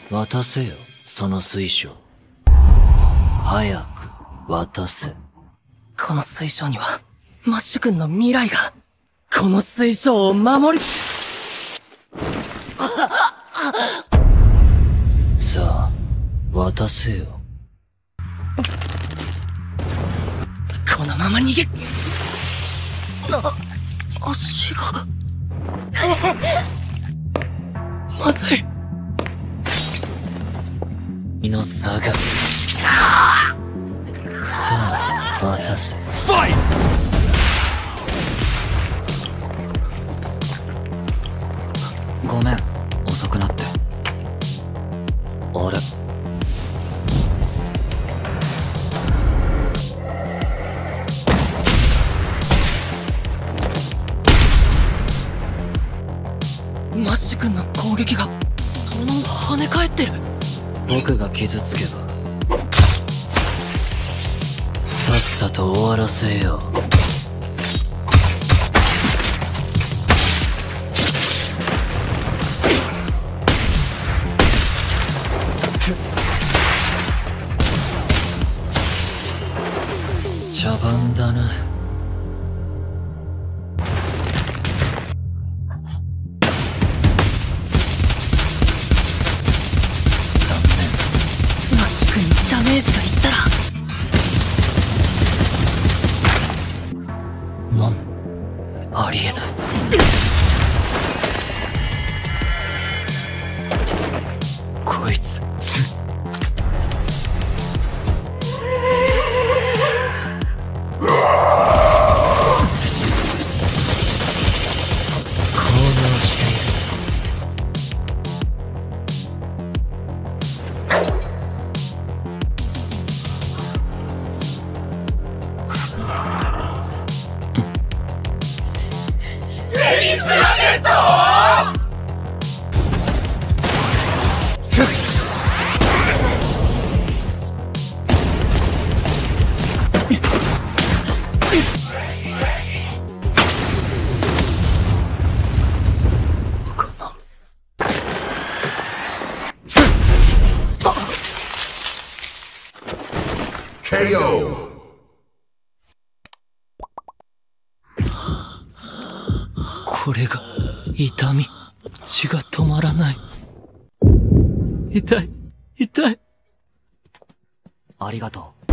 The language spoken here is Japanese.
渡せよ、その水晶。早く、渡せ。 この水晶には、マッシュ君の未来が、この水晶を守り、 さあ、渡せよ。 このまま逃げ、足が、まずい。 身の差が。さあ、渡せ。 ファイト！ごめん、遅くなって。 あれ。 マッシュ君の攻撃が、そのまま跳ね返ってる。 僕が傷つけば、さっさと終わらせよう。茶番だな。 マッシュ君にダメージがいったら、 ありえない。こいつ。高揚している。 KO! これが痛み。血が止まらない。痛い。痛い。 ありがとう。